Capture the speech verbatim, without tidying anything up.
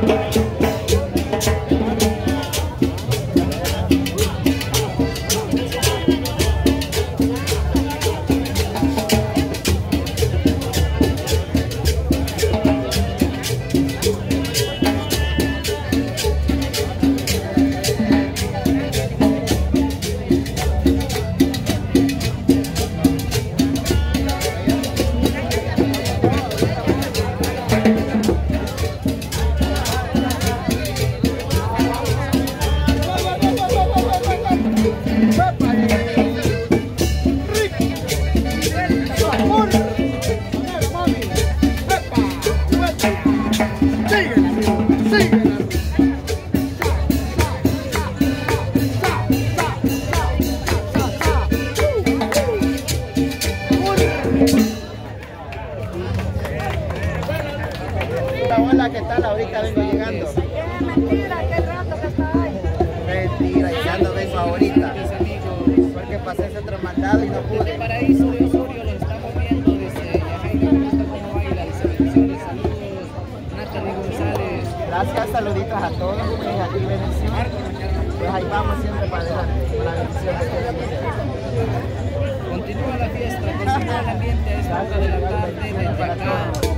Hola, ¿qué tal? Ahorita vengo llegando. Es mentira, qué rato que está ahí. Mentira, llegando vengo ahorita. Porque pasé ese otro mandado y no pude. Desde Paraíso de Osorio los estamos viendo desde Yajaira, me gusta cómo baila, dice bendiciones, saludos, Natalie González. Gracias, saluditos a todos, pues aquí bendición. Pues ahí vamos siempre para adelante, con la bendición de Dios. Continúa la fiesta, continúa el ambiente a esta hora de la tarde desde acá.